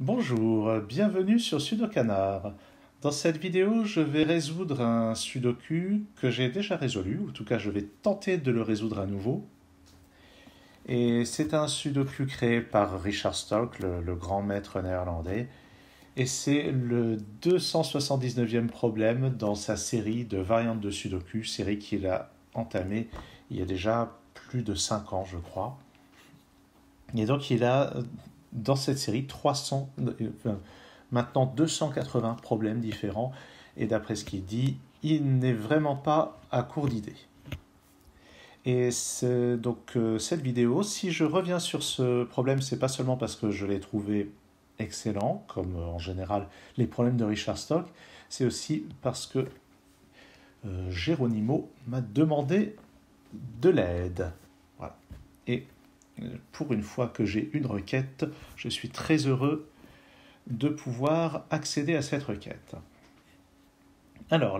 Bonjour, bienvenue sur Sudokanar. Dans cette vidéo, je vais résoudre un sudoku que j'ai déjà résolu, ou en tout cas je vais tenter de le résoudre à nouveau. Et c'est un sudoku créé par Richard Stokes, le grand maître néerlandais, et c'est le 279e problème dans sa série de variantes de sudoku, série qu'il a entamée il y a déjà plus de 5 ans, je crois. Et donc il a dans cette série maintenant 280 problèmes différents, et d'après ce qu'il dit, il n'est vraiment pas à court d'idées. Et donc cette vidéo, si je reviens sur ce problème, c'est pas seulement parce que je l'ai trouvé excellent, comme en général les problèmes de Richard Stokes, c'est aussi parce que Geronimo m'a demandé de l'aide. Voilà. Et pour une fois que j'ai une requête, je suis très heureux de pouvoir accéder à cette requête. Alors,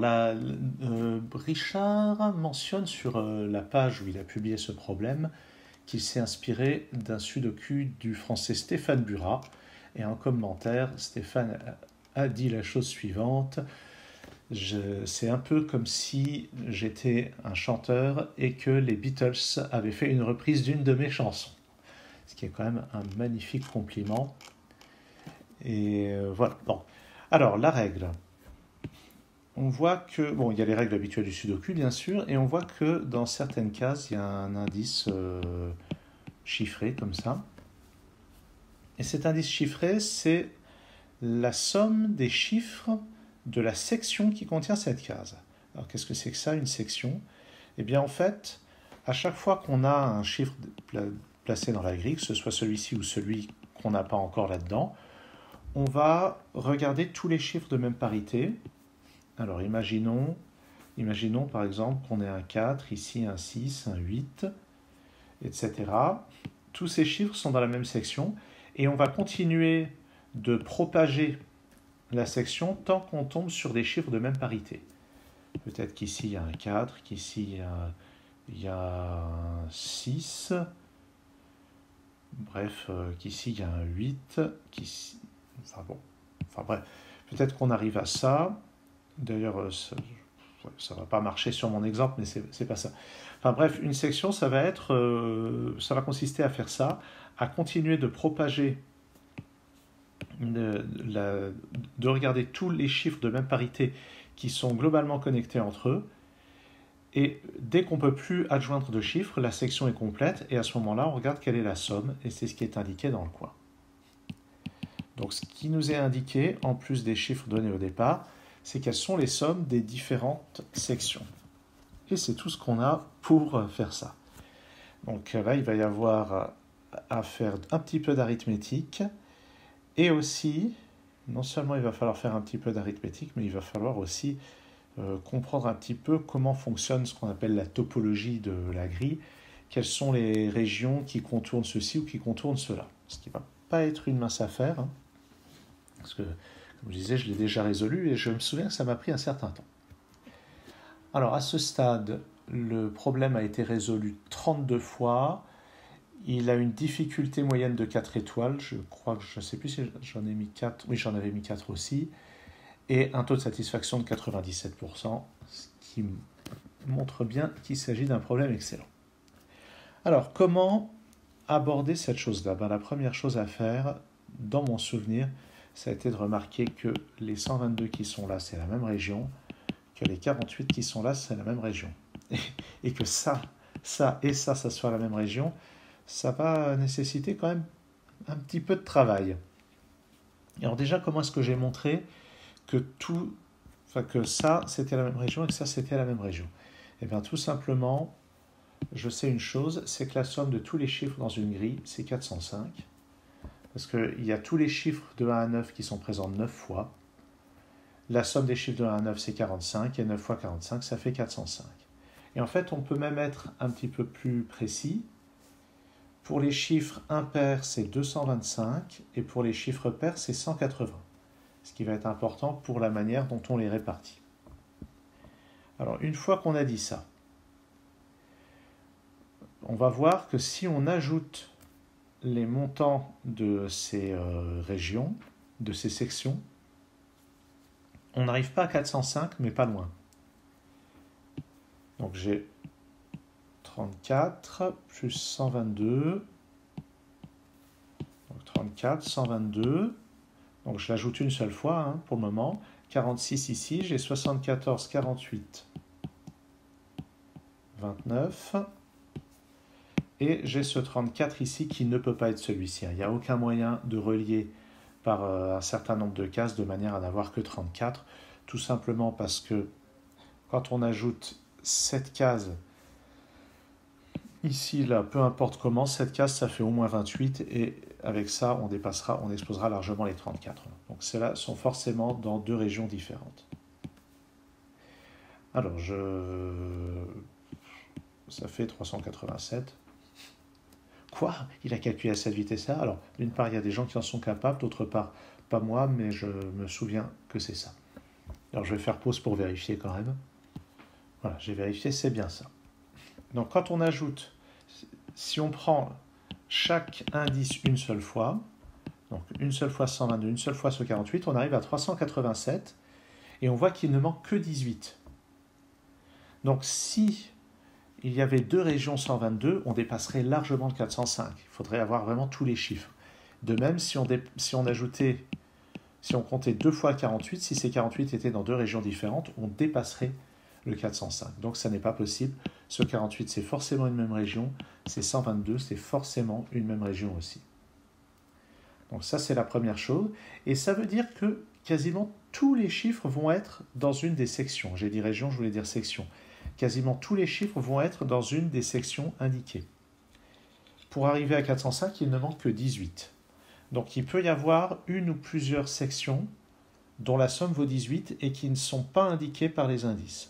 Richard mentionne sur la page où il a publié ce problème qu'il s'est inspiré d'un sudoku du français Stéphane Burat. Et en commentaire, Stéphane a dit la chose suivante. C'est un peu comme si j'étais un chanteur et que les Beatles avaient fait une reprise d'une de mes chansons. Ce qui est quand même un magnifique compliment. Et voilà. Bon. Alors, la règle. On voit que, bon, il y a les règles habituelles du sudoku, bien sûr, et on voit que dans certaines cases, il y a un indice chiffré, comme ça. Et cet indice chiffré, c'est la somme des chiffres de la section qui contient cette case. Alors, qu'est-ce que c'est que ça, une section? Eh bien, en fait, à chaque fois qu'on a un chiffre placé dans la grille, que ce soit celui-ci ou celui qu'on n'a pas encore là-dedans, on va regarder tous les chiffres de même parité. Alors, imaginons par exemple qu'on ait un 4, ici un 6, un 8, etc. Tous ces chiffres sont dans la même section et on va continuer de propager la section tant qu'on tombe sur des chiffres de même parité. Peut-être qu'ici il y a un 4, qu'ici il y a un 6, bref, qu'ici il y a un 8, qu'ici... Enfin bref, peut-être qu'on arrive à ça. D'ailleurs, ça ne va pas marcher sur mon exemple, mais c'est pas ça. Enfin bref, une section, ça va consister à faire ça, à continuer de propager, de regarder tous les chiffres de même parité qui sont globalement connectés entre eux, et dès qu'on ne peut plus adjoindre de chiffres, la section est complète, et à ce moment-là, on regarde quelle est la somme, et c'est ce qui est indiqué dans le coin. Donc ce qui nous est indiqué, en plus des chiffres donnés au départ, c'est quelles sont les sommes des différentes sections. Et c'est tout ce qu'on a pour faire ça. Donc là, il va y avoir à faire un petit peu d'arithmétique, et aussi, non seulement il va falloir faire un petit peu d'arithmétique, mais il va falloir aussi comprendre un petit peu comment fonctionne ce qu'on appelle la topologie de la grille, quelles sont les régions qui contournent ceci ou qui contournent cela. Ce qui ne va pas être une mince affaire, hein, parce que, comme je disais, je l'ai déjà résolu et je me souviens que ça m'a pris un certain temps. Alors, à ce stade, le problème a été résolu 32 fois. Il a une difficulté moyenne de 4 étoiles. Je crois que je ne sais plus si j'en ai mis 4. Oui, j'en avais mis 4 aussi. Et un taux de satisfaction de 97%, ce qui montre bien qu'il s'agit d'un problème excellent. Alors, comment aborder cette chose-là? La première chose à faire, dans mon souvenir, ça a été de remarquer que les 122 qui sont là, c'est la même région, que les 48 qui sont là, c'est la même région. Et que ça soit la même région, ça va nécessiter quand même un petit peu de travail. Alors déjà, comment est-ce que j'ai montré que que ça, c'était la même région et que ça, c'était la même région? Eh bien, tout simplement, je sais une chose, c'est que la somme de tous les chiffres dans une grille, c'est 405. Parce qu'il y a tous les chiffres de 1 à 9 qui sont présents 9 fois. La somme des chiffres de 1 à 9, c'est 45, et 9 fois 45, ça fait 405. Et en fait, on peut même être un petit peu plus précis. Pour les chiffres impairs, c'est 225, et pour les chiffres pairs, c'est 180. Ce qui va être important pour la manière dont on les répartit. Alors, une fois qu'on a dit ça, on va voir que si on ajoute les montants de ces régions, de ces sections, on n'arrive pas à 405, mais pas loin. Donc j'ai 34 plus 122. Donc 34, 122. Donc je l'ajoute une seule fois pour le moment. 46 ici, j'ai 74, 48, 29. Et j'ai ce 34 ici qui ne peut pas être celui-ci. Il n'y a aucun moyen de relier par un certain nombre de cases de manière à n'avoir que 34. Tout simplement parce que quand on ajoute cette case ici, là, peu importe comment, cette case, ça fait au moins 28. Et avec ça, on exposera largement les 34. Donc ceux-là sont forcément dans deux régions différentes. Alors, ça fait 387. Quoi? Il a calculé à cette vitesse-là? Alors, d'une part, il y a des gens qui en sont capables, d'autre part, pas moi, mais je me souviens que c'est ça. Alors, je vais faire pause pour vérifier quand même. Voilà, j'ai vérifié, c'est bien ça. Donc, quand on ajoute, si on prend chaque indice une seule fois, donc une seule fois 122, une seule fois ce 48, on arrive à 387, et on voit qu'il ne manque que 18. Donc, si il y avait deux régions 122, on dépasserait largement le 405. Il faudrait avoir vraiment tous les chiffres. De même, si on comptait 2 fois 48, si ces 48 étaient dans deux régions différentes, on dépasserait le 405. Donc ça n'est pas possible. Ce 48, c'est forcément une même région. C'est 122, c'est forcément une même région aussi. Donc ça, c'est la première chose. Et ça veut dire que quasiment tous les chiffres vont être dans une des sections. J'ai dit région, je voulais dire section. Quasiment tous les chiffres vont être dans une des sections indiquées. Pour arriver à 405, il ne manque que 18. Donc il peut y avoir une ou plusieurs sections dont la somme vaut 18 et qui ne sont pas indiquées par les indices.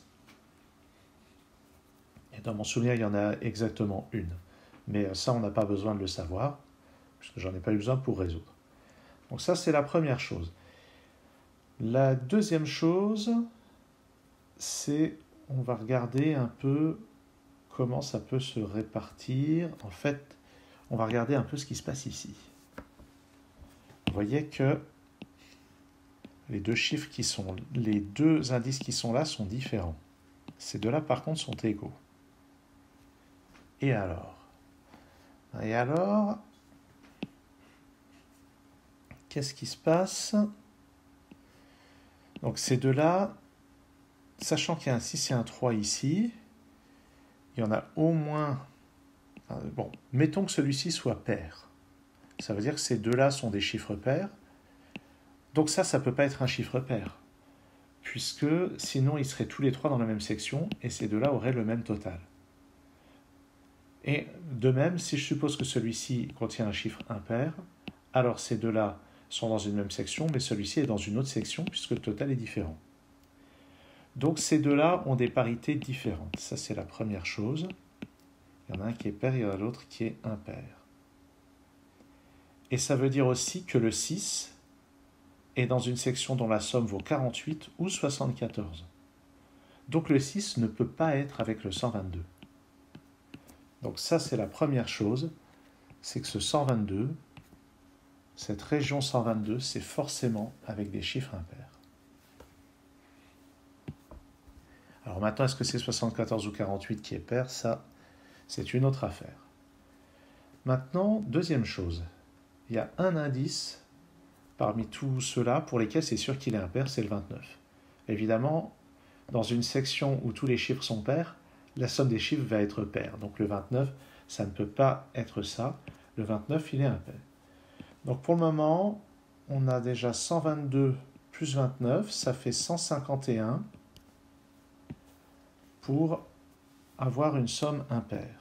Et dans mon souvenir, il y en a exactement une. Mais ça, on n'a pas besoin de le savoir, puisque j'en ai pas eu besoin pour résoudre. Donc ça, c'est la première chose. La deuxième chose, c'est on va regarder un peu comment ça peut se répartir. En fait, on va regarder un peu ce qui se passe ici. Vous voyez que les deux indices qui sont là sont différents. Ces deux-là, par contre, sont égaux. Et alors, qu'est-ce qui se passe? Donc ces deux-là, sachant qu'il y a un 6 et un 3 ici, il y en a au moins... Bon, mettons que celui-ci soit pair. Ça veut dire que ces deux-là sont des chiffres pairs. Donc ça ne peut pas être un chiffre pair. Puisque sinon, ils seraient tous les trois dans la même section et ces deux-là auraient le même total. Et de même, si je suppose que celui-ci contient un chiffre impair, alors ces deux-là sont dans une même section, mais celui-ci est dans une autre section puisque le total est différent. Donc ces deux-là ont des parités différentes. Ça, c'est la première chose. Il y en a un qui est pair, il y en a l'autre qui est impair. Et ça veut dire aussi que le 6 est dans une section dont la somme vaut 48 ou 74. Donc le 6 ne peut pas être avec le 122. Donc ça, c'est la première chose, c'est que ce 122, cette région 122, c'est forcément avec des chiffres impairs. Alors maintenant, est-ce que c'est 74 ou 48 qui est pair? Ça, c'est une autre affaire. Maintenant, deuxième chose, il y a un indice parmi tous ceux-là pour lesquels c'est sûr qu'il est impair, c'est le 29. Évidemment, dans une section où tous les chiffres sont pairs, la somme des chiffres va être paire. Donc le 29, ça ne peut pas être ça. Le 29, il est impair. Donc pour le moment, on a déjà 122 plus 29, ça fait 151 pour avoir une somme impaire.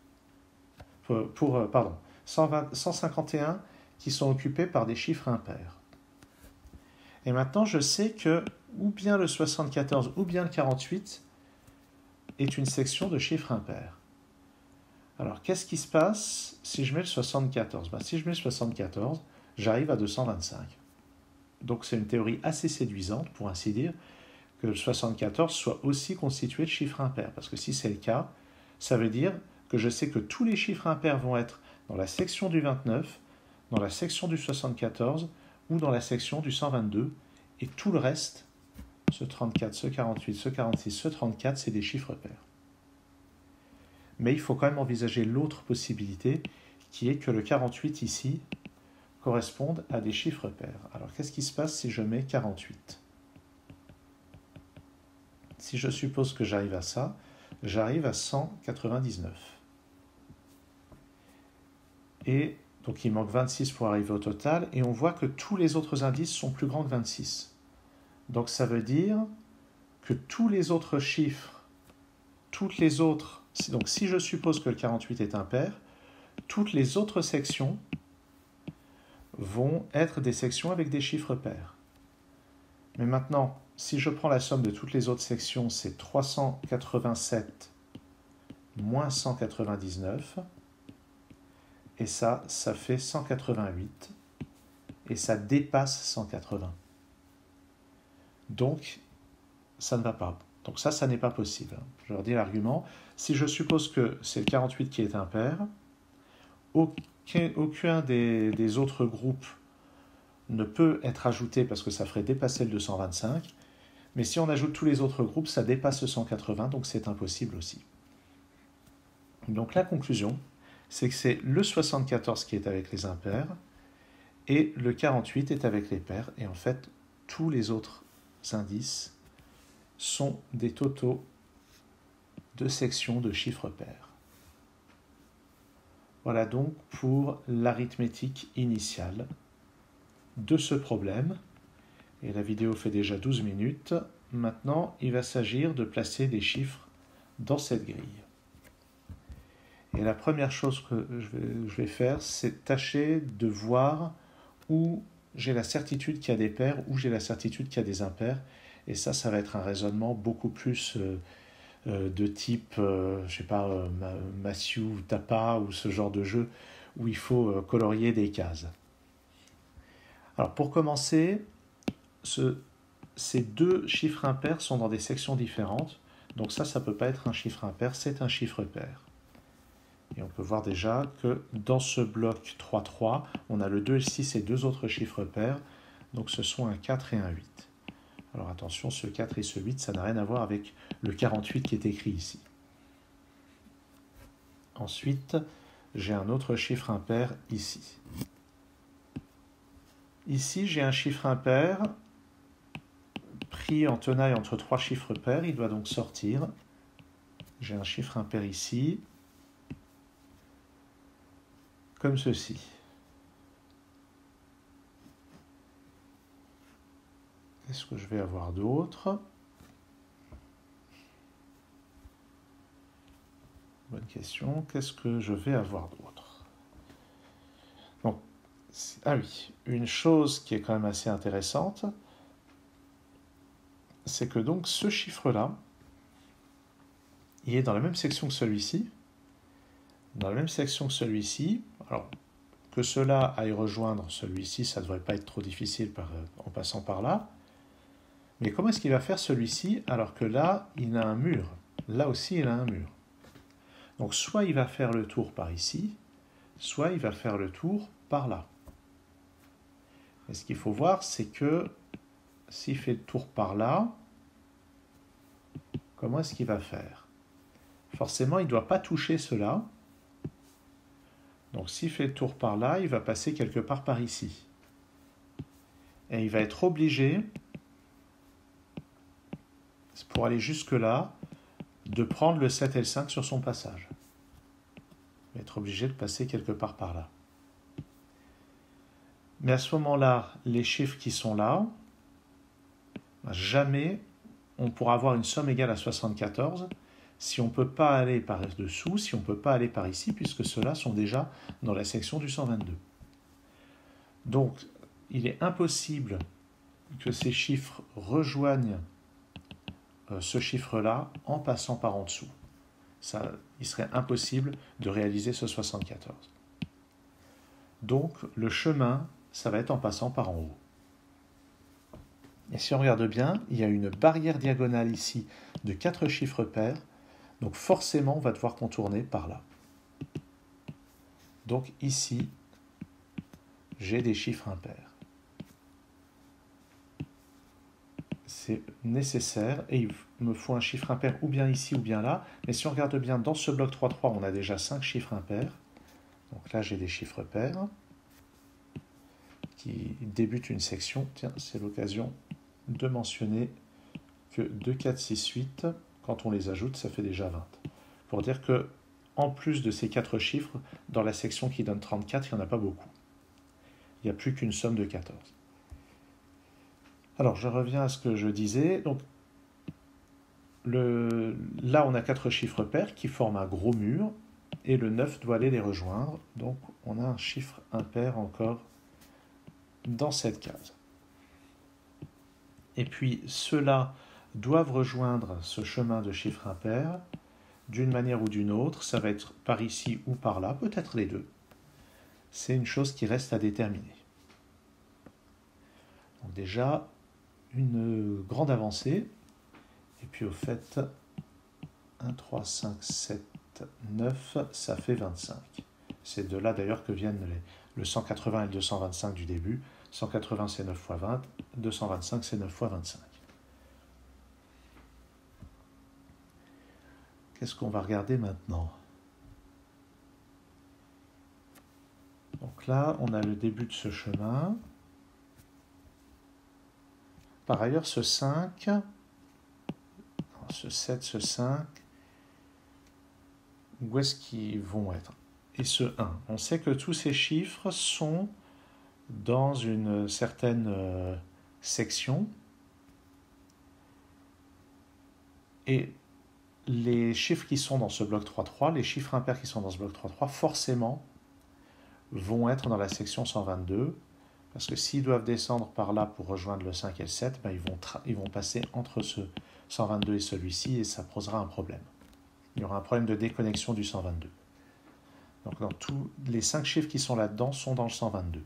151 qui sont occupés par des chiffres impairs. Et maintenant, je sais que ou bien le 74 ou bien le 48 est une section de chiffres impairs. Alors, qu'est-ce qui se passe si je mets le 74? Si je mets le 74, j'arrive à 225. Donc, c'est une théorie assez séduisante, pour ainsi dire, que le 74 soit aussi constitué de chiffres impairs. Parce que si c'est le cas, ça veut dire que je sais que tous les chiffres impairs vont être dans la section du 29, dans la section du 74 ou dans la section du 122, et tout le reste, ce 34, ce 48, ce 46, ce 34, c'est des chiffres pairs. Mais il faut quand même envisager l'autre possibilité, qui est que le 48 ici corresponde à des chiffres pairs. Alors qu'est-ce qui se passe si je mets 48 ? Si je suppose que j'arrive à ça, j'arrive à 199. Et donc il manque 26 pour arriver au total, et on voit que tous les autres indices sont plus grands que 26. Donc ça veut dire que tous les autres chiffres, donc si je suppose que le 48 est impair, toutes les autres sections vont être des sections avec des chiffres pairs. Mais maintenant, si je prends la somme de toutes les autres sections, c'est 387 moins 199, et ça fait 188, et ça dépasse 180. Donc, ça ne va pas. Donc ça n'est pas possible. Je redis l'argument. Si je suppose que c'est le 48 qui est impair, aucun des autres groupes ne peut être ajouté parce que ça ferait dépasser le 225. Mais si on ajoute tous les autres groupes, ça dépasse le 180, donc c'est impossible aussi. Donc la conclusion, c'est que c'est le 74 qui est avec les impairs et le 48 est avec les pairs. Et en fait, tous les autres indices sont des totaux de sections de chiffres pairs. Voilà donc pour l'arithmétique initiale de ce problème. Et la vidéo fait déjà 12 minutes. Maintenant, il va s'agir de placer des chiffres dans cette grille. Et la première chose que je vais faire, c'est tâcher de voir où j'ai la certitude qu'il y a des pairs, où j'ai la certitude qu'il y a des impairs. Et ça va être un raisonnement beaucoup plus de type, Matthew ou Tapa ou ce genre de jeu où il faut colorier des cases. Alors pour commencer, ces deux chiffres impairs sont dans des sections différentes. Donc ça ne peut pas être un chiffre impair, c'est un chiffre pair. Et on peut voir déjà que dans ce bloc 3-3, on a le 2 et le 6 et deux autres chiffres pairs. Donc ce sont un 4 et un 8. Alors attention, ce 4 et ce 8, ça n'a rien à voir avec le 48 qui est écrit ici. Ensuite, j'ai un autre chiffre impair ici. Ici, j'ai un chiffre impair pris en tenaille entre trois chiffres pairs. Il doit donc sortir. J'ai un chiffre impair ici, comme ceci. Qu'est-ce que je vais avoir d'autre ? Bonne question. Qu'est-ce que je vais avoir d'autre ? Donc, ah oui, une chose qui est quand même assez intéressante, c'est que donc ce chiffre-là, il est dans la même section que celui-ci. Dans la même section que celui-ci. Alors, que cela aille rejoindre celui-ci, ça ne devrait pas être trop difficile en passant par là. Mais comment est-ce qu'il va faire celui-ci alors que là, il a un mur ? Là aussi, il a un mur. Donc, soit il va faire le tour par ici, soit il va faire le tour par là. Et ce qu'il faut voir, c'est que s'il fait le tour par là, comment est-ce qu'il va faire ? Forcément, il ne doit pas toucher cela. Donc, s'il fait le tour par là, il va passer quelque part par ici. Et il va être obligé, pour aller jusque-là, de prendre le 7 et le 5 sur son passage. Il va être obligé de passer quelque part par là. Mais à ce moment-là, les chiffres qui sont là, jamais on pourra avoir une somme égale à 74 si on ne peut pas aller par dessous, si on ne peut pas aller par ici, puisque ceux-là sont déjà dans la section du 122. Donc, il est impossible que ces chiffres rejoignent ce chiffre-là en passant par en dessous. Il serait impossible de réaliser ce 74. Donc, le chemin, ça va être en passant par en haut. Et si on regarde bien, il y a une barrière diagonale ici de 4 chiffres pairs. Donc forcément, on va devoir contourner par là. Donc ici, j'ai des chiffres impairs. c'est nécessaire et il me faut un chiffre impair ou bien ici ou bien là. Mais si on regarde bien, dans ce bloc 3-3, on a déjà 5 chiffres impairs. Donc là, j'ai des chiffres pairs qui débutent une section. Tiens, c'est l'occasion de mentionner que 2, 4, 6, 8, quand on les ajoute, ça fait déjà 20. Pour dire que, en plus de ces 4 chiffres, dans la section qui donne 34, il n'y en a pas beaucoup. Il n'y a plus qu'une somme de 14. Alors, je reviens à ce que je disais. Donc, là, on a 4 chiffres pairs qui forment un gros mur, et le 9 doit aller les rejoindre. Donc, on a un chiffre impair encore dans cette case. Et puis, ceux-là doivent rejoindre ce chemin de chiffres impairs d'une manière ou d'une autre. Ça va être par ici ou par là, peut-être les deux. C'est une chose qui reste à déterminer. Donc déjà, une grande avancée. Et puis au fait, 1, 3, 5, 7, 9, ça fait 25. C'est de là d'ailleurs que viennent le 180 et le 225 du début. 180 c'est 9 fois 20, 225 c'est 9 fois 25. Qu'est-ce qu'on va regarder maintenant? Donc là, on a le début de ce chemin. Par ailleurs, ce 5, ce 7, ce 5, où est-ce qu'ils vont être? Et ce 1. On sait que tous ces chiffres sont dans une certaine section. Et les chiffres qui sont dans ce bloc 3-3, les chiffres impairs qui sont dans ce bloc 3-3, forcément, vont être dans la section 122, parce que s'ils doivent descendre par là pour rejoindre le 5 et le 7, ben ils vont passer entre ce 122 et celui-ci, et ça posera un problème. Il y aura un problème de déconnexion du 122. Donc dans tous les 5 chiffres qui sont là-dedans sont dans le 122.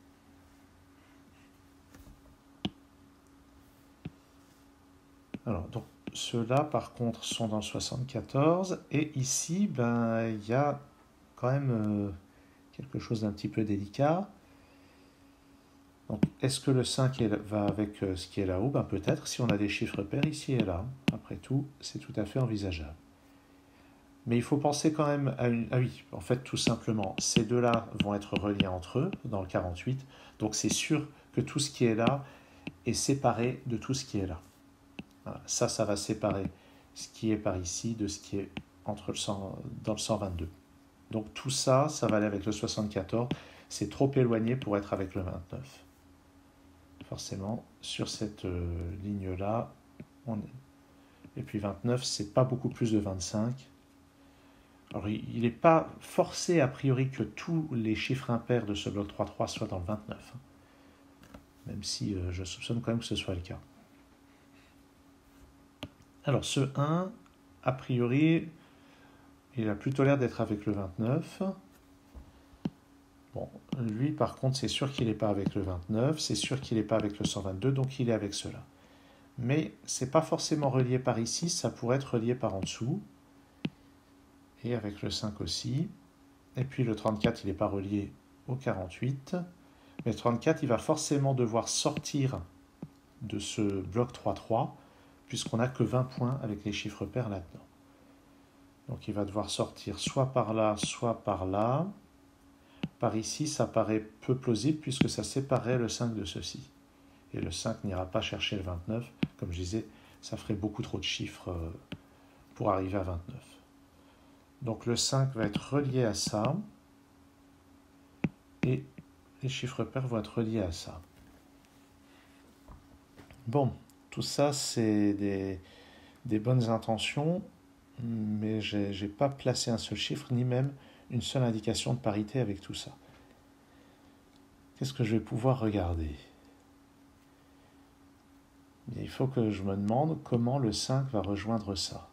Alors, donc, ceux-là, par contre, sont dans le 74, et ici, ben, il y a quand même quelque chose d'un petit peu délicat. Donc, est-ce que le 5 va avec ce qui est là-haut? Ben, peut-être, si on a des chiffres pairs ici et là. Après tout, c'est tout à fait envisageable. Mais il faut penser quand même à une... Ah oui, en fait, tout simplement, ces deux-là vont être reliés entre eux dans le 48. Donc, c'est sûr que tout ce qui est là est séparé de tout ce qui est là. Voilà. Ça va séparer ce qui est par ici de ce qui est entre dans le 122. Donc, tout ça, ça va aller avec le 74. C'est trop éloigné pour être avec le 29. Forcément, sur cette ligne-là, et puis 29, c'est pas beaucoup plus de 25. Alors, il n'est pas forcé a priori que tous les chiffres impairs de ce bloc 3-3 soient dans le 29. Même si je soupçonne quand même que ce soit le cas. Alors, ce 1, a priori, il a plutôt l'air d'être avec le 29. Bon, lui, par contre, c'est sûr qu'il n'est pas avec le 29, c'est sûr qu'il n'est pas avec le 122, donc il est avec cela. Mais ce n'est pas forcément relié par ici, ça pourrait être relié par en dessous. Et avec le 5 aussi. Et puis le 34, il n'est pas relié au 48. Mais le 34, il va forcément devoir sortir de ce bloc 3-3, puisqu'on n'a que 20 points avec les chiffres pairs là-dedans. Donc il va devoir sortir soit par là, soit par là. Par ici, ça paraît peu plausible, puisque ça séparerait le 5 de ceci. Et le 5 n'ira pas chercher le 29. Comme je disais, ça ferait beaucoup trop de chiffres pour arriver à 29. Donc le 5 va être relié à ça, et les chiffres pairs vont être reliés à ça. Bon, tout ça c'est des bonnes intentions, mais je n'ai pas placé un seul chiffre, ni même une seule indication de parité avec tout ça. Qu'est-ce que je vais pouvoir regarder? Il faut que je me demande comment le 5 va rejoindre ça.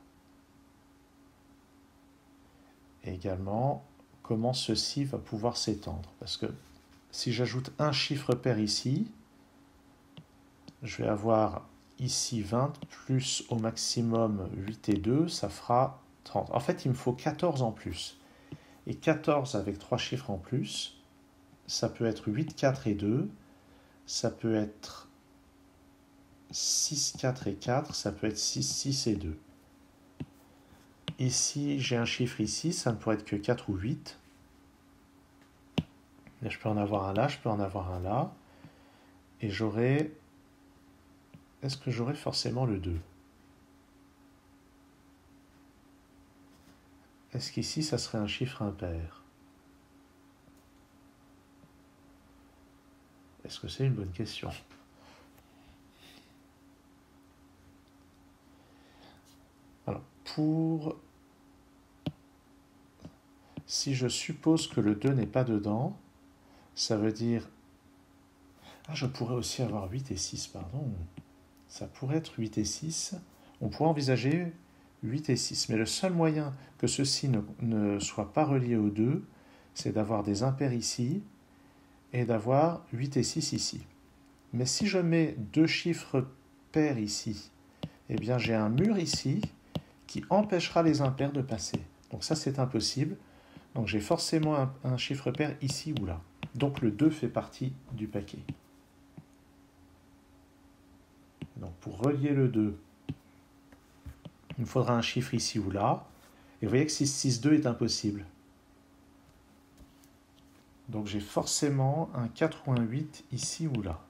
Et également, comment ceci va pouvoir s'étendre. Parce que si j'ajoute un chiffre pair ici, je vais avoir ici 20, plus au maximum 8 et 2, ça fera 30. En fait, il me faut 14 en plus. Et 14 avec 3 chiffres en plus, ça peut être 8, 4 et 2, ça peut être 6, 4 et 4, ça peut être 6, 6 et 2. Ici, j'ai un chiffre ici, ça ne pourrait être que 4 ou 8. Mais je peux en avoir un là, je peux en avoir un là. Et j'aurai... Est-ce que j'aurai forcément le 2? Est-ce qu'ici, ça serait un chiffre impair? Est-ce que c'est une bonne question? Alors, si je suppose que le 2 n'est pas dedans, ça veut dire... Ah, je pourrais aussi avoir 8 et 6, pardon. Ça pourrait être 8 et 6. On pourrait envisager 8 et 6. Mais le seul moyen que ceci ne soit pas relié aux 2, c'est d'avoir des impairs ici et d'avoir 8 et 6 ici. Mais si je mets deux chiffres pairs ici, eh bien j'ai un mur ici qui empêchera les impairs de passer. Donc ça, c'est impossible. Donc j'ai forcément un chiffre pair ici ou là. Donc le 2 fait partie du paquet. Donc pour relier le 2, il me faudra un chiffre ici ou là. Et vous voyez que 6, 6, 2 est impossible. Donc j'ai forcément un 4 ou un 8 ici ou là.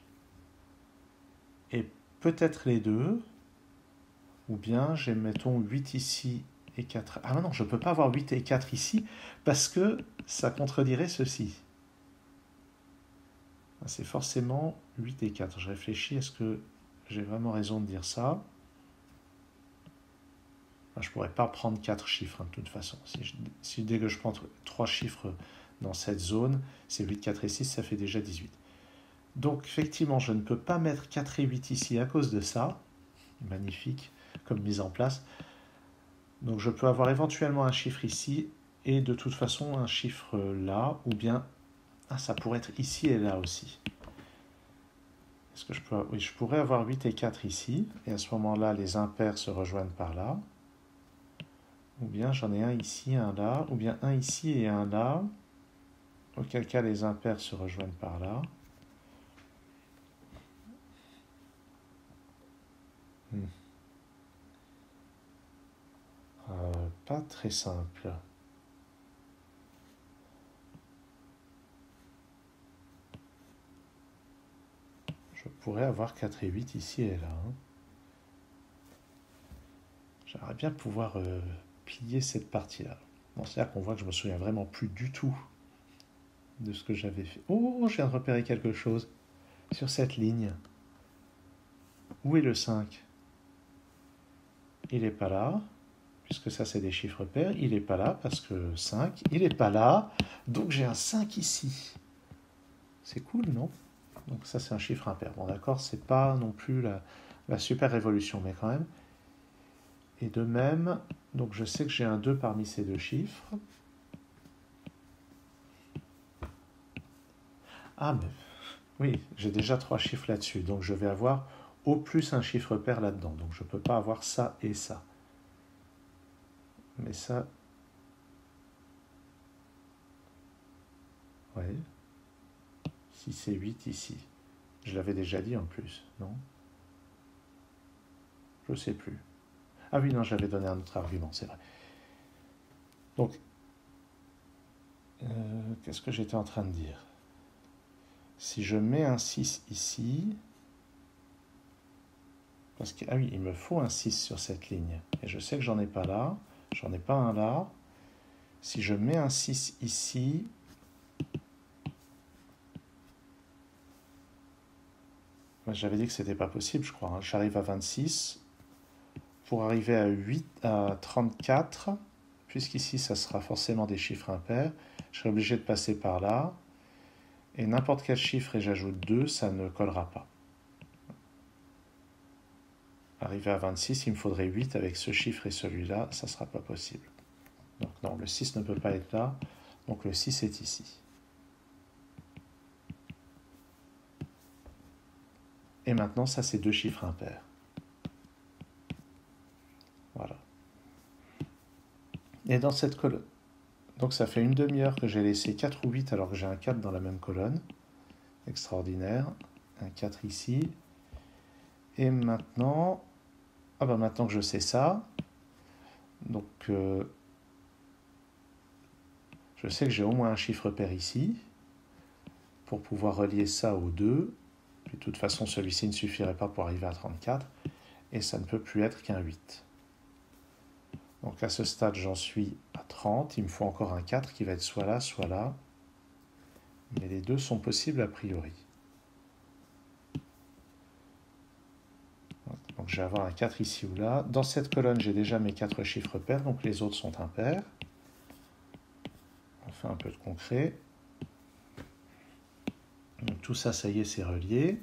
Et peut-être les deux, ou bien j'ai, mettons, 8 ici et 4. Ah non, je ne peux pas avoir 8 et 4 ici, parce que ça contredirait ceci. C'est forcément 8 et 4. Je réfléchis, est-ce que j'ai vraiment raison de dire ça? Je ne pourrais pas prendre 4 chiffres, de toute façon. Si dès que je prends 3 chiffres dans cette zone, c'est 8, 4 et 6, ça fait déjà 18. Donc, effectivement, je ne peux pas mettre 4 et 8 ici à cause de ça. Magnifique comme mise en place. Donc, je peux avoir éventuellement un chiffre ici et de toute façon un chiffre là, ou bien ça pourrait être ici et là aussi. Est-ce que je peux... Oui, je pourrais avoir 8 et 4 ici, et à ce moment-là, les impairs se rejoignent par là. Ou bien j'en ai un ici, un là, ou bien un ici et un là, auquel cas les impairs se rejoignent par là. Pas très simple. Je pourrais avoir 4 et 8 ici et là. J'aimerais bien pouvoir plier cette partie-là. Bon, c'est-à-dire qu'on voit que je me souviens vraiment plus du tout de ce que j'avais fait. Oh, je viens de repérer quelque chose sur cette ligne. Où est le 5? Il n'est pas là, puisque ça c'est des chiffres pairs. Il n'est pas là parce que 5, il n'est pas là. Donc j'ai un 5 ici. C'est cool, non? Donc ça c'est un chiffre impair. Bon d'accord, c'est pas non plus la super révolution, mais quand même. Et de même, donc je sais que j'ai un 2 parmi ces deux chiffres. Ah, mais oui, j'ai déjà 3 chiffres là-dessus. Donc je vais avoir au plus un chiffre pair là-dedans. Donc je ne peux pas avoir ça et ça. Mais ça... Ouais. 6 et 8 ici. Je l'avais déjà dit en plus, non? Je ne sais plus. Ah oui, non, j'avais donné un autre argument, c'est vrai. Donc, qu'est-ce que j'étais en train de dire? Si je mets un 6 ici, parce que, ah oui, il me faut un 6 sur cette ligne, et je sais que j'en ai pas là, j'en ai pas un là. Si je mets un 6 ici, j'avais dit que c'était pas possible, je crois. J'arrive à 26. Pour arriver à 34, puisqu'ici ça sera forcément des chiffres impairs, je serai obligé de passer par là. Et n'importe quel chiffre et j'ajoute 2, ça ne collera pas. Arrivé à 26, il me faudrait 8 avec ce chiffre et celui-là, ça ne sera pas possible. Donc non, le 6 ne peut pas être là, donc le 6 est ici. Et maintenant, ça c'est deux chiffres impairs. Voilà. Et dans cette colonne, donc ça fait une demi-heure que j'ai laissé 4 ou 8 alors que j'ai un 4 dans la même colonne. Extraordinaire. Un 4 ici. Et maintenant, maintenant que je sais ça, donc je sais que j'ai au moins un chiffre pair ici, pour pouvoir relier ça aux 2. De toute façon, celui-ci ne suffirait pas pour arriver à 34, et ça ne peut plus être qu'un 8. Donc à ce stade, j'en suis à 30. Il me faut encore un 4 qui va être soit là. Mais les deux sont possibles a priori. Donc je vais avoir un 4 ici ou là. Dans cette colonne, j'ai déjà mes 4 chiffres pairs, donc les autres sont impairs. On fait un peu de concret. Donc tout ça, ça y est, c'est relié.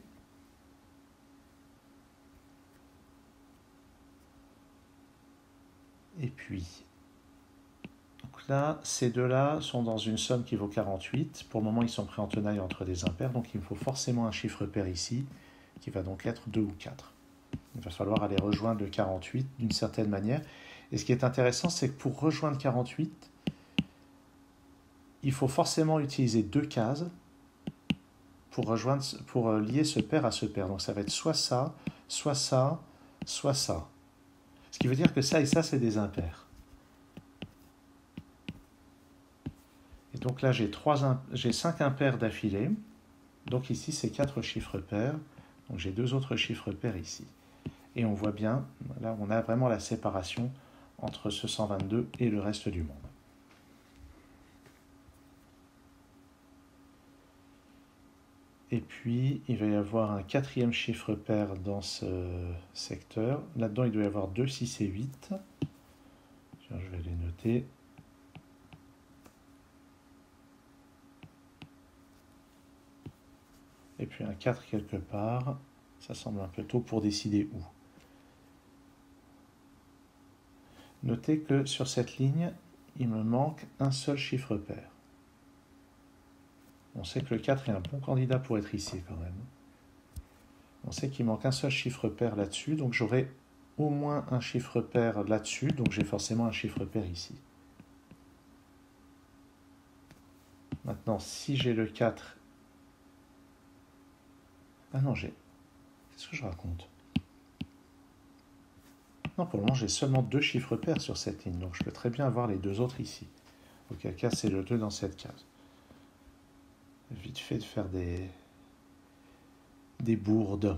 Et puis, donc là, ces deux-là sont dans une somme qui vaut 48. Pour le moment, ils sont pris en tenaille entre des impairs, donc il me faut forcément un chiffre pair ici, qui va donc être 2 ou 4. Il va falloir aller rejoindre le 48 d'une certaine manière. Et ce qui est intéressant, c'est que pour rejoindre 48, il faut forcément utiliser 2 cases pour lier ce pair à ce pair. Donc ça va être soit ça, soit ça, soit ça. Ce qui veut dire que ça et ça, c'est des impairs. Et donc là, j'ai 5 impairs d'affilée. Donc ici, c'est 4 chiffres pairs. Donc j'ai 2 autres chiffres pairs ici. Et on voit bien, là, on a vraiment la séparation entre ce 122 et le reste du monde. Et puis, il va y avoir un 4e chiffre pair dans ce secteur. Là-dedans, il doit y avoir 2, 6 et 8. Je vais les noter. Et puis un 4 quelque part. Ça semble un peu tôt pour décider où. Notez que sur cette ligne, il me manque un seul chiffre pair. On sait que le 4 est un bon candidat pour être ici quand même. On sait qu'il manque un seul chiffre pair là-dessus, donc j'aurai au moins un chiffre pair là-dessus, donc j'ai forcément un chiffre pair ici. Maintenant, si j'ai le 4... Ah non, j'ai... Qu'est-ce que je raconte? Non, pour le moment, j'ai seulement 2 chiffres pairs sur cette ligne, donc je peux très bien avoir les 2 autres ici. Auquel cas, c'est le 2 dans cette case. Vite fait de faire des bourdes.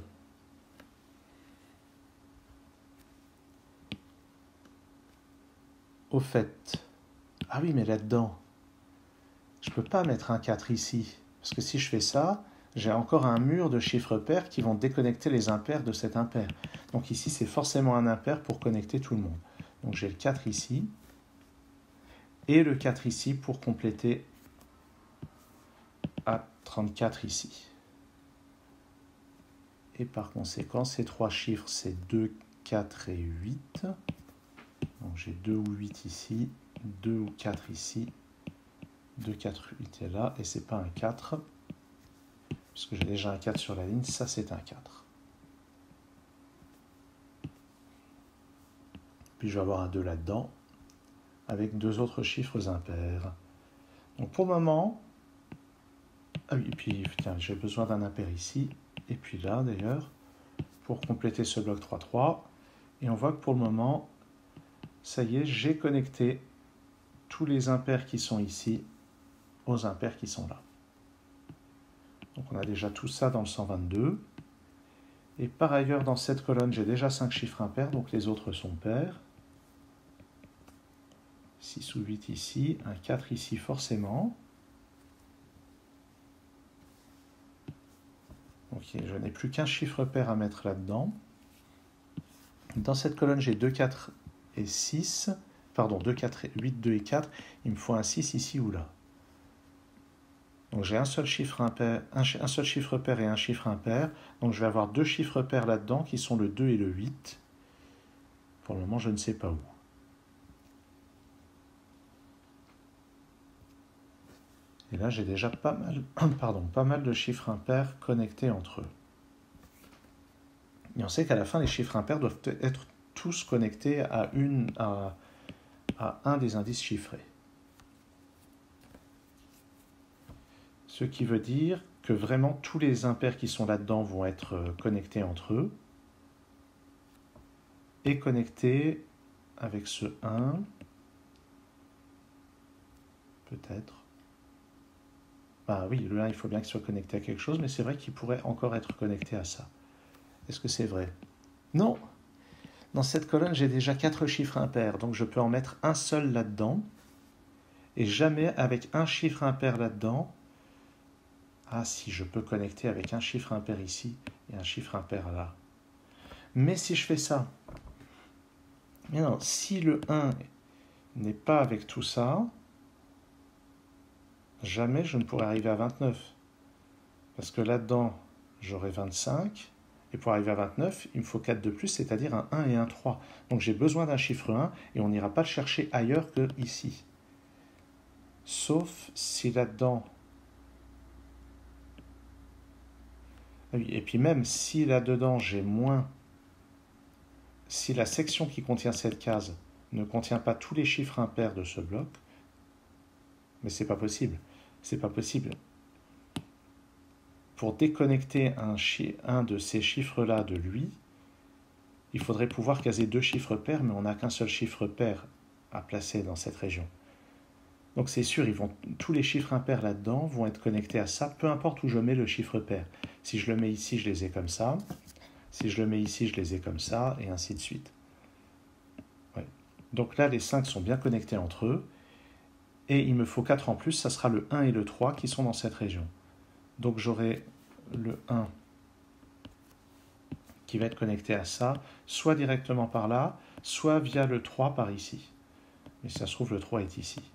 Au fait... Ah oui, mais là-dedans, je ne peux pas mettre un 4 ici. Parce que si je fais ça, j'ai encore un mur de chiffres pairs qui vont déconnecter les impairs de cet impair. Donc ici, c'est forcément un impair pour connecter tout le monde. Donc j'ai le 4 ici, et le 4 ici pour compléter à 34 ici. Et par conséquent, ces 3 chiffres, c'est 2, 4 et 8. Donc j'ai 2 ou 8 ici, 2 ou 4 ici, 2, 4, 8 est là, et c'est pas un 4, puisque j'ai déjà un 4 sur la ligne, ça c'est un 4. Puis je vais avoir un 2 là-dedans, avec 2 autres chiffres impairs. Donc pour le moment, ah oui, et puis tiens, j'ai besoin d'un impair ici, et puis là d'ailleurs, pour compléter ce bloc 3-3, et on voit que pour le moment, ça y est, j'ai connecté tous les impairs qui sont ici aux impairs qui sont là. Donc on a déjà tout ça dans le 122. Et par ailleurs, dans cette colonne, j'ai déjà 5 chiffres impairs, donc les autres sont pairs. 6 ou 8 ici, un 4 ici forcément. Donc je n'ai plus qu'un chiffre pair à mettre là-dedans. Dans cette colonne, j'ai 2, 4 et 6. Pardon, 2, 4, 8, 2 et 4. Il me faut un 6 ici ou là. Donc j'ai un seul chiffre impair, un seul chiffre pair et un chiffre impair. Donc je vais avoir 2 chiffres pairs là-dedans qui sont le 2 et le 8. Pour le moment, je ne sais pas où. Et là, j'ai déjà pas mal de chiffres impairs connectés entre eux. Et on sait qu'à la fin, les chiffres impairs doivent être tous connectés à un des indices chiffrés. Ce qui veut dire que vraiment tous les impairs qui sont là-dedans vont être connectés entre eux. est connecté avec ce 1, peut-être. Oui, le 1, il faut bien qu'il soit connecté à quelque chose, mais c'est vrai qu'il pourrait encore être connecté à ça. Est-ce que c'est vrai? Non! Dans cette colonne, j'ai déjà 4 chiffres impairs, donc je peux en mettre un seul là-dedans, et jamais avec un chiffre impair là-dedans. Ah si, je peux connecter avec un chiffre impair ici et un chiffre impair là. Mais si je fais ça, mais non, si le 1 n'est pas avec tout ça, jamais je ne pourrai arriver à 29. Parce que là-dedans, j'aurai 25. Et pour arriver à 29, il me faut 4 de plus, c'est-à-dire un 1 et un 3. Donc j'ai besoin d'un chiffre 1 et on n'ira pas le chercher ailleurs que ici. Sauf si là-dedans... Et puis même si là-dedans j'ai moins... Si la section qui contient cette case ne contient pas tous les chiffres impairs de ce bloc, mais c'est pas possible. C'est pas possible. Pour déconnecter un de ces chiffres-là de lui, il faudrait pouvoir caser 2 chiffres pairs, mais on n'a qu'un seul chiffre pair à placer dans cette région. Donc c'est sûr, tous les chiffres impairs là-dedans vont être connectés à ça, peu importe où je mets le chiffre pair. Si je le mets ici, je les ai comme ça. Si je le mets ici, je les ai comme ça, et ainsi de suite. Ouais. Donc là, les 5 sont bien connectés entre eux, et il me faut 4 en plus, ça sera le 1 et le 3 qui sont dans cette région. Donc j'aurai le 1 qui va être connecté à ça, soit directement par là, soit via le 3 par ici. Mais ça se trouve, le 3 est ici.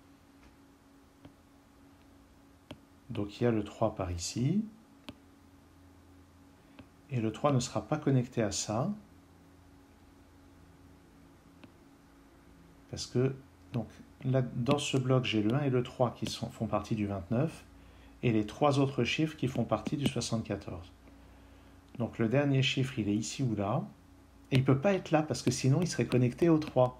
Donc il y a le 3 par ici. Et le 3 ne sera pas connecté à ça. Parce que, donc, là, dans ce bloc, j'ai le 1 et le 3 qui font partie du 29. Et les 3 autres chiffres qui font partie du 74. Donc le dernier chiffre, il est ici ou là. Et il ne peut pas être là, parce que sinon, il serait connecté au 3.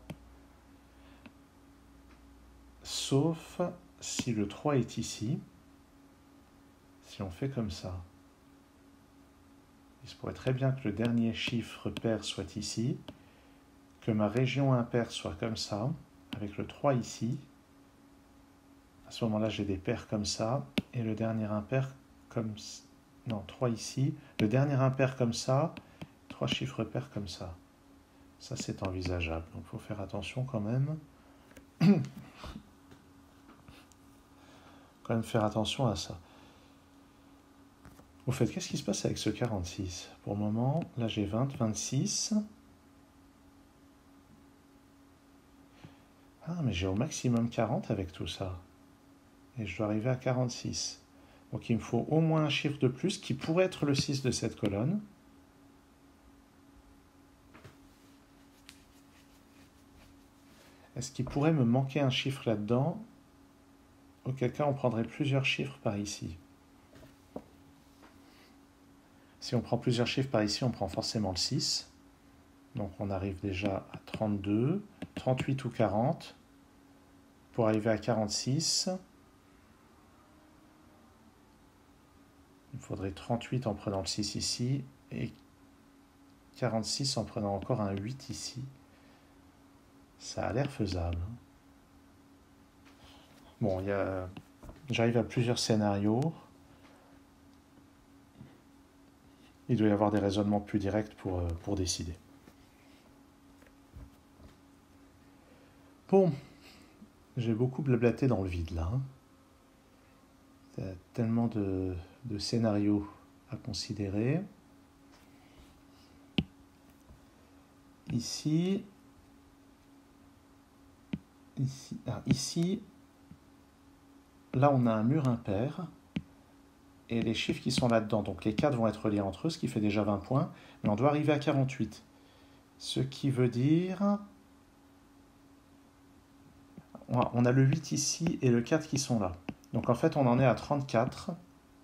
Sauf si le 3 est ici. Si on fait comme ça. Il se pourrait très bien que le dernier chiffre pair soit ici, que ma région impaire soit comme ça, avec le 3 ici. À ce moment-là, j'ai des pairs comme ça, et le dernier impair comme... Non, 3 ici. Le dernier impair comme ça, 3 chiffres pairs comme ça. Ça, c'est envisageable. Donc, il faut faire attention quand même. Quand même faire attention à ça. Au fait, qu'est-ce qui se passe avec ce 46? Pour le moment, là j'ai 20, 26. Ah, mais j'ai au maximum 40 avec tout ça. Et je dois arriver à 46. Donc il me faut au moins un chiffre de plus qui pourrait être le 6 de cette colonne. Est-ce qu'il pourrait me manquer un chiffre là-dedans? Auquel cas on prendrait plusieurs chiffres par ici. Si on prend plusieurs chiffres par ici, on prend forcément le 6. Donc on arrive déjà à 32, 38 ou 40. Pour arriver à 46, il faudrait 38 en prenant le 6 ici et 46 en prenant encore un 8 ici. Ça a l'air faisable. Bon, j'arrive à plusieurs scénarios. Il doit y avoir des raisonnements plus directs pour décider. Bon, j'ai beaucoup blablaté dans le vide là. Il y a tellement de scénarios à considérer. Ici, là on a un mur impair. Et les chiffres qui sont là-dedans, donc les 4 vont être reliés entre eux, ce qui fait déjà 20 points, mais on doit arriver à 48. Ce qui veut dire... On a le 8 ici et le 4 qui sont là. Donc en fait, on en est à 34.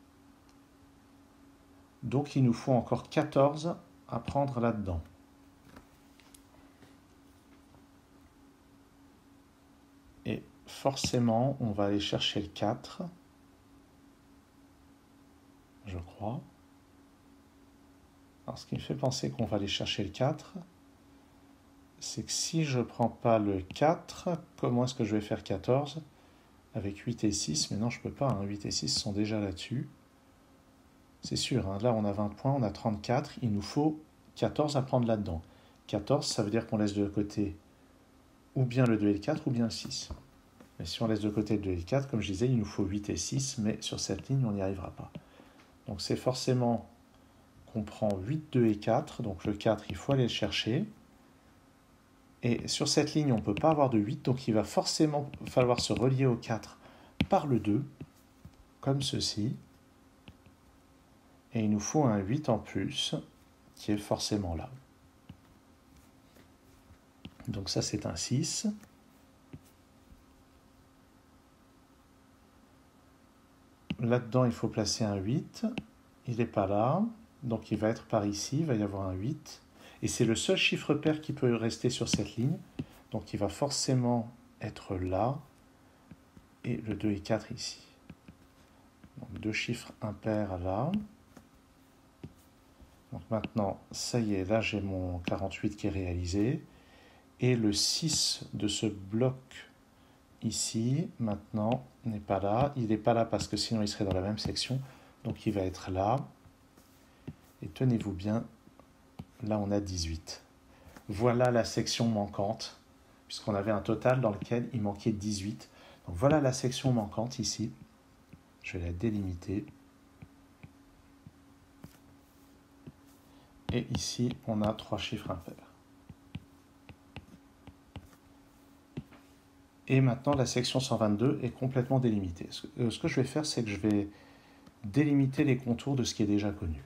Donc il nous faut encore 14 à prendre là-dedans. Et forcément, on va aller chercher le 4. Je crois. Alors, ce qui me fait penser qu'on va aller chercher le 4, c'est que si je ne prends pas le 4, comment est-ce que je vais faire 14 avec 8 et 6? Mais non, je ne peux pas, hein. 8 et 6 sont déjà là-dessus. C'est sûr, hein. Là on a 20 points, on a 34, il nous faut 14 à prendre là-dedans. 14, ça veut dire qu'on laisse de côté ou bien le 2 et le 4 ou bien le 6. Mais si on laisse de côté le 2 et le 4, comme je disais, il nous faut 8 et 6, mais sur cette ligne, on n'y arrivera pas. Donc c'est forcément qu'on prend 8, 2 et 4, donc le 4, il faut aller le chercher. Et sur cette ligne, on ne peut pas avoir de 8, donc il va forcément falloir se relier au 4 par le 2, comme ceci. Et il nous faut un 8 en plus, qui est forcément là. Donc ça, c'est un 6. Là-dedans, il faut placer un 8. Il n'est pas là, donc il va être par ici, il va y avoir un 8. Et c'est le seul chiffre pair qui peut rester sur cette ligne. Donc il va forcément être là, et le 2 et 4 ici. Donc deux chiffres impairs là. Donc maintenant, ça y est, là j'ai mon 48 qui est réalisé. Et le 6 de ce bloc ici, maintenant, n'est pas là. Il n'est pas là parce que sinon il serait dans la même section. Donc il va être là. Et tenez-vous bien, là on a 18. Voilà la section manquante, puisqu'on avait un total dans lequel il manquait 18. Donc voilà la section manquante ici. Je vais la délimiter. Et ici, on a 3 chiffres impairs. Et maintenant, la section 122 est complètement délimitée. Ce que je vais faire, c'est que je vais délimiter les contours de ce qui est déjà connu.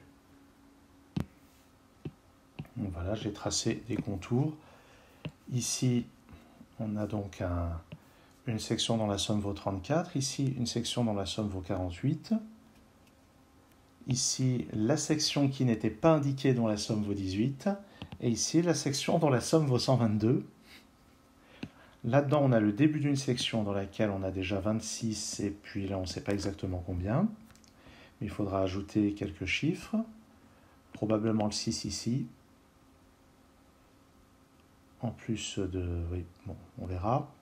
Donc voilà, j'ai tracé des contours. Ici, on a donc une section dont la somme vaut 34. Ici, une section dont la somme vaut 48. Ici, la section qui n'était pas indiquée dont la somme vaut 18. Et ici, la section dont la somme vaut 122. Là-dedans, on a le début d'une section dans laquelle on a déjà 26, et puis là, on ne sait pas exactement combien. Mais il faudra ajouter quelques chiffres. Probablement le 6 ici. En plus de... Oui, bon, on verra.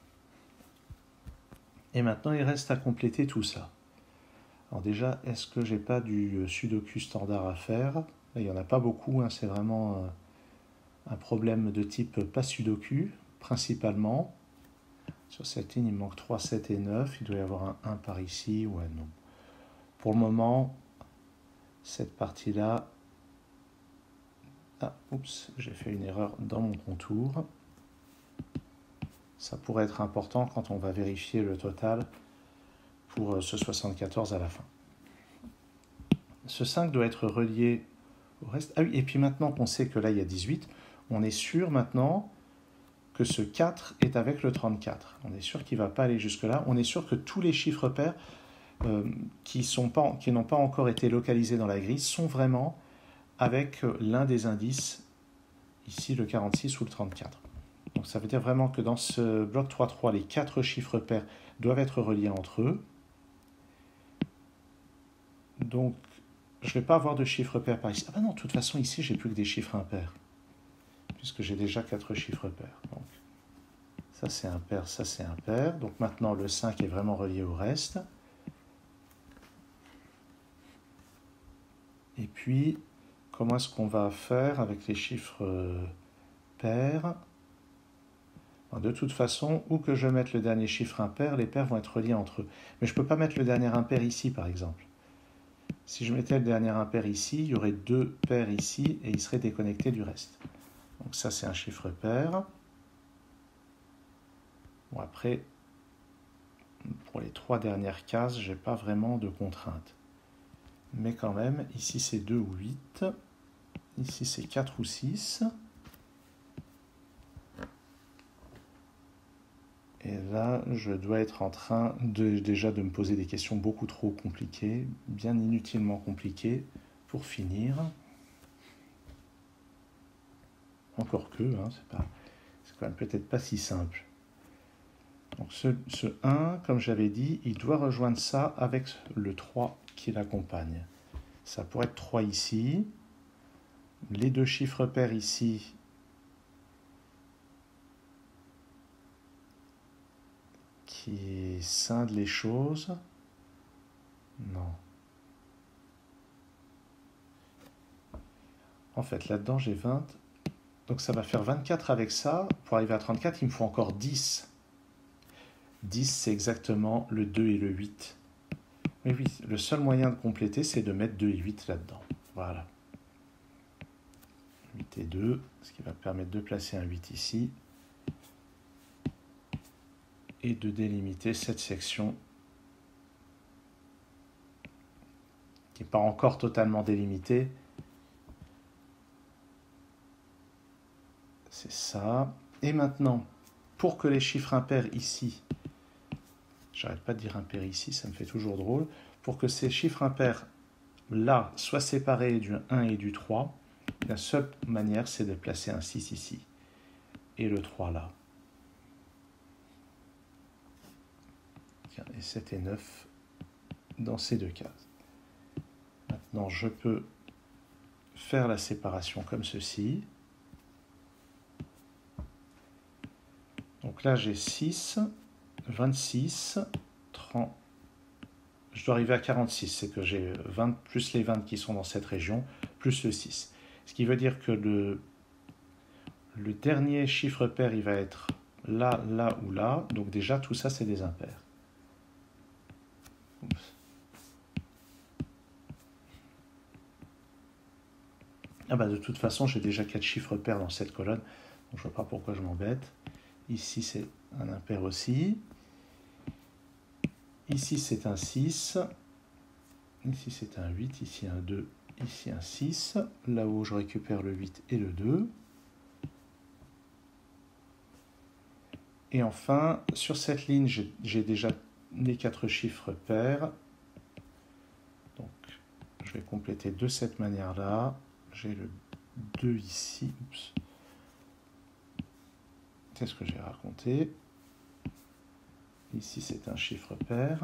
Et maintenant, il reste à compléter tout ça. Alors déjà, est-ce que j'ai pas du sudoku standard à faire? Là, il n'y en a pas beaucoup, hein, c'est vraiment un problème de type pas sudoku, principalement. Sur cette ligne, il manque 3, 7 et 9. Il doit y avoir un 1 par ici. Ouais, non. Pour le moment, cette partie-là... Ah, oups, j'ai fait une erreur dans mon contour. Ça pourrait être important quand on va vérifier le total pour ce 74 à la fin. Ce 5 doit être relié au reste. Ah oui, et puis maintenant qu'on sait que là, il y a 18, on est sûr maintenant que ce 4 est avec le 34. On est sûr qu'il ne va pas aller jusque-là. On est sûr que tous les chiffres pairs qui n'ont pas encore été localisés dans la grille sont vraiment avec l'un des indices, ici le 46 ou le 34. Donc ça veut dire vraiment que dans ce bloc 3.3, les 4 chiffres pairs doivent être reliés entre eux. Donc je ne vais pas avoir de chiffres pairs par ici. Ah ben non, de toute façon ici j'ai plus que des chiffres impairs, puisque j'ai déjà 4 chiffres pairs. Donc ça c'est impair, ça c'est impair. Donc maintenant le 5 est vraiment relié au reste. Et puis, comment est-ce qu'on va faire avec les chiffres pairs? De toute façon, où que je mette le dernier chiffre impair, les pairs vont être reliés entre eux. Mais je ne peux pas mettre le dernier impair ici, par exemple. Si je mettais le dernier impair ici, il y aurait 2 pairs ici et ils seraient déconnectés du reste. Donc ça, c'est un chiffre pair. Bon, après, pour les 3 dernières cases, je n'ai pas vraiment de contraintes. Mais quand même, ici c'est 2 ou 8. Ici c'est 4 ou 6. Et là, je dois être en train déjà de me poser des questions beaucoup trop compliquées, bien inutilement compliquées, pour finir. Encore que, hein, c'est quand même peut-être pas si simple. Donc ce 1, comme j'avais dit, il doit rejoindre ça avec le 3 qui l'accompagne. Ça pourrait être 3 ici. Les 2 chiffres pairs ici, qui scinde les choses. Non. En fait, là-dedans, j'ai 20. Donc ça va faire 24 avec ça. Pour arriver à 34, il me faut encore 10. 10, c'est exactement le 2 et le 8. Mais oui, le seul moyen de compléter, c'est de mettre 2 et 8 là-dedans. Voilà. 8 et 2, ce qui va permettre de placer un 8 ici. Et de délimiter cette section qui n'est pas encore totalement délimitée. C'est ça. Et maintenant, pour que les chiffres impairs ici, j'arrête pas de dire impairs ici, ça me fait toujours drôle, pour que ces chiffres impairs là soient séparés du 1 et du 3, la seule manière c'est de placer un 6 ici et le 3 là. Et 7 et 9 dans ces deux cases. Maintenant, je peux faire la séparation comme ceci. Donc là, j'ai 6, 26, 30. Je dois arriver à 46. C'est que j'ai 20 plus les 20 qui sont dans cette région, plus le 6. Ce qui veut dire que le dernier chiffre pair, il va être là, là ou là. Donc déjà, tout ça, c'est des impairs. Oups. Ah bah de toute façon, j'ai déjà 4 chiffres pairs dans cette colonne. Donc je ne vois pas pourquoi je m'embête. Ici, c'est un impair aussi. Ici, c'est un 6. Ici, c'est un 8. Ici, un 2. Ici, un 6. Là-haut, je récupère le 8 et le 2. Et enfin, sur cette ligne, j'ai déjà les 4 chiffres pairs. Donc, je vais compléter de cette manière-là. J'ai le 2 ici. Oups. C'est ce que j'ai raconté. Ici, c'est un chiffre pair.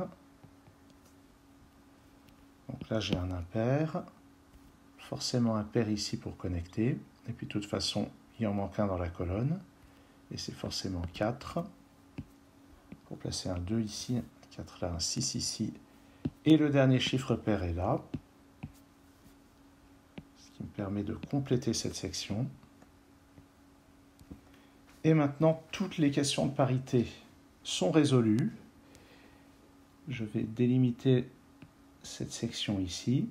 Donc là, j'ai un impair. Forcément un pair ici pour connecter. Et puis, de toute façon, il en manque un dans la colonne. Et c'est forcément 4. Pour placer un 2 ici, un 4 là, un 6 ici. Et le dernier chiffre pair est là. Ce qui me permet de compléter cette section. Et maintenant, toutes les questions de parité sont résolues. Je vais délimiter cette section ici.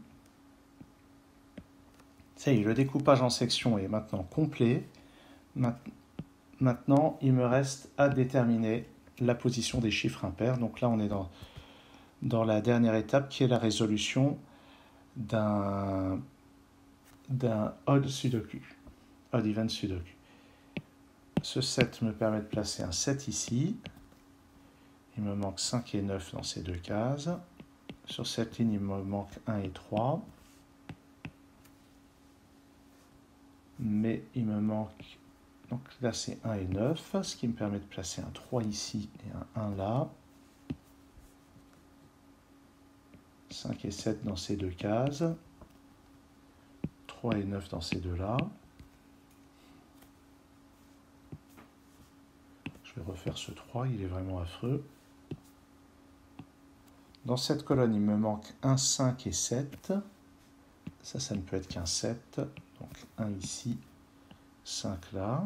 Ça y est, le découpage en sections est maintenant complet. Maintenant, il me reste à déterminer la position des chiffres impairs. Donc là, on est dans la dernière étape qui est la résolution d'un odd sudoku, odd even sudoku. Ce 7 me permet de placer un 7 ici. Il me manque 5 et 9 dans ces deux cases. Sur cette ligne, il me manque 1 et 3. Mais il me manque... Donc là, c'est 1 et 9, ce qui me permet de placer un 3 ici et un 1 là. 5 et 7 dans ces deux cases. 3 et 9 dans ces deux-là. Je vais refaire ce 3, il est vraiment affreux. Dans cette colonne, il me manque 1, 5 et 7. Ça ne peut être qu'un 7. Donc 1 ici, 5 là.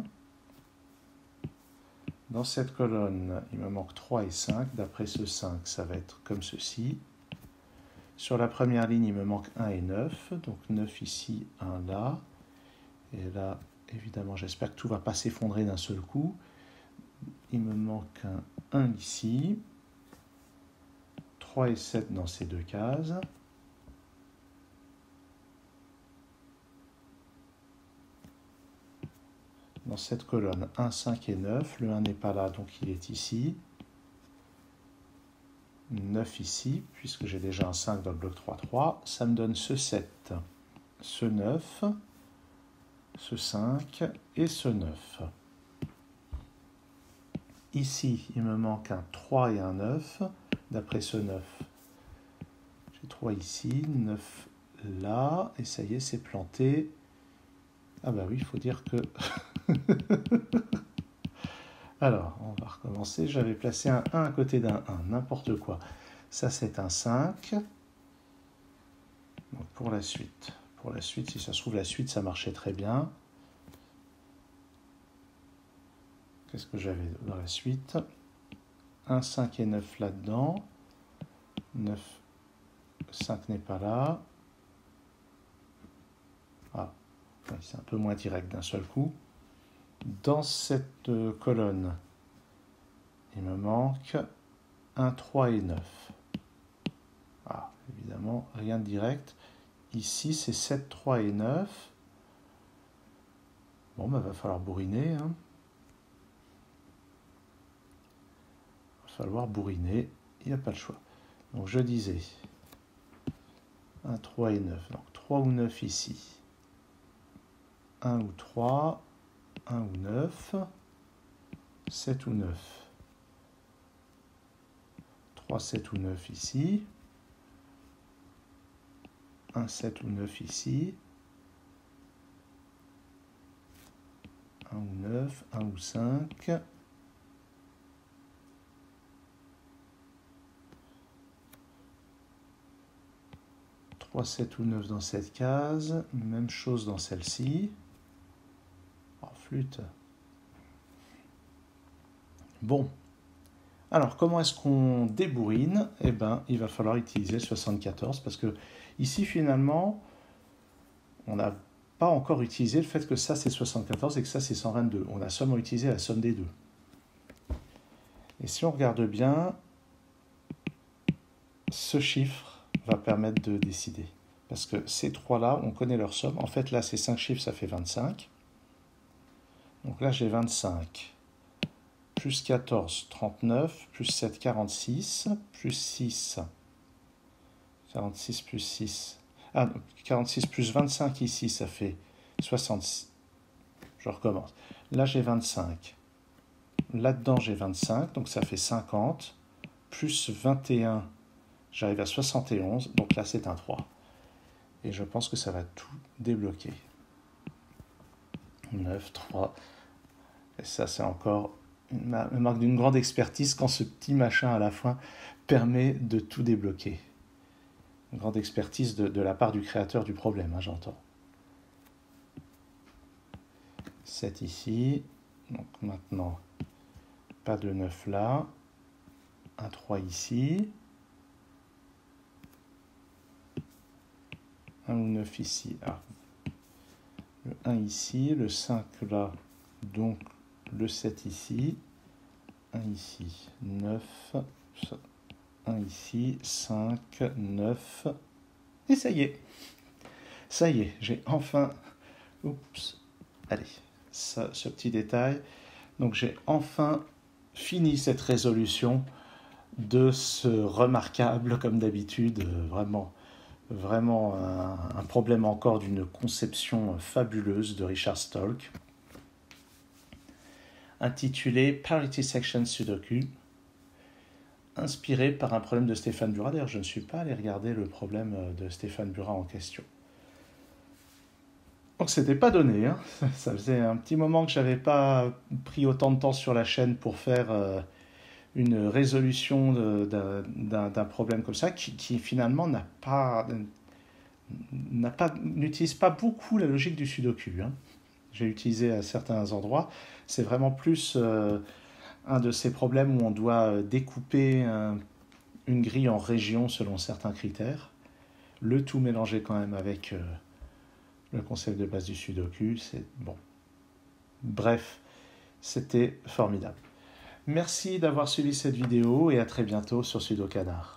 Dans cette colonne, il me manque 3 et 5. D'après ce 5, ça va être comme ceci. Sur la première ligne, il me manque 1 et 9. Donc 9 ici, 1 là. Et là, évidemment, j'espère que tout ne va pas s'effondrer d'un seul coup. Il me manque un 1 ici. 3 et 7 dans ces deux cases. Dans cette colonne, 1, 5 et 9. Le 1 n'est pas là, donc il est ici. 9 ici, puisque j'ai déjà un 5 dans le bloc 3, 3. Ça me donne ce 7, ce 9, ce 5 et ce 9. Ici, il me manque un 3 et un 9. D'après ce 9, j'ai 3 ici, 9 là, et ça y est, c'est planté. Ah bah oui, il faut dire que... Alors, on va recommencer. J'avais placé un 1 à côté d'un 1, n'importe quoi. Ça, c'est un 5. Donc, pour la suite, si ça se trouve, la suite, ça marchait très bien. Qu'est-ce que j'avais dans la suite? 1, 5 et 9 là-dedans. 9, 5 n'est pas là. Ah, c'est un peu moins direct d'un seul coup. Dans cette colonne, il me manque 1, 3 et 9. Ah, évidemment, rien de direct. Ici, c'est 7, 3 et 9. Bon, bah, va falloir bourriner. Hein. Va falloir bourriner. Il n'y a pas le choix. Donc, je disais 1, 3 et 9. Donc, 3 ou 9 ici. 1 ou 3. 1 ou 9. 7 ou 9. 3, 7 ou 9 ici. 1, 7 ou 9 ici. 1 ou 9, 1 ou 5. 3, 7 ou 9 dans cette case. Même chose dans celle-ci. Oh, flûte. Bon. Alors, comment est-ce qu'on débourrine? Eh bien, il va falloir utiliser le 74 parce que ici, finalement, on n'a pas encore utilisé le fait que ça, c'est 74 et que ça, c'est 122. On a seulement utilisé la somme des deux. Et si on regarde bien, ce chiffre va permettre de décider. Parce que ces trois-là, on connaît leur somme. En fait, là, ces 5 chiffres, ça fait 25. Donc là, j'ai 25. Plus 14, 39, plus 7, 46, plus 6, 46 plus 6, 46 plus 25 ici, ça fait 66. Je recommence. Là, j'ai 25. Là-dedans, j'ai 25, donc ça fait 50. Plus 21, j'arrive à 71, donc là, c'est un 3. Et je pense que ça va tout débloquer. 9, 3. Et ça, c'est encore une marque d'une grande expertise quand ce petit machin à la fin permet de tout débloquer. Une grande expertise de la part du créateur du problème, hein, j'entends. 7 ici. Donc maintenant, pas de 9 là. Un 3 ici. Un ou 9 ici. Ah. Le 1 ici, le 5 là. Donc le 7 ici. 1 ici, 9. 1 ici, 5, 9. Et ça y est. Ça y est, j'ai enfin... Oups. Allez, ça, ce petit détail. Donc j'ai enfin fini cette résolution de ce remarquable, comme d'habitude, vraiment un problème encore d'une conception fabuleuse de Richard Stolk, intitulé Parity Section Sudoku, inspiré par un problème de Stéphane Burat. D'ailleurs, je ne suis pas allé regarder le problème de Stéphane Burat en question. Donc c'était pas donné, hein. Ça faisait un petit moment que j'avais pas pris autant de temps sur la chaîne pour faire une résolution d'un problème comme ça qui finalement n'utilise pas beaucoup la logique du sudoku, hein. J'ai utilisé à certains endroits. C'est vraiment plus un de ces problèmes où on doit découper une grille en régions selon certains critères. Le tout mélangé quand même avec le concept de base du sudoku, c'est bon. Bref, c'était formidable. Merci d'avoir suivi cette vidéo et à très bientôt sur Sudokanar.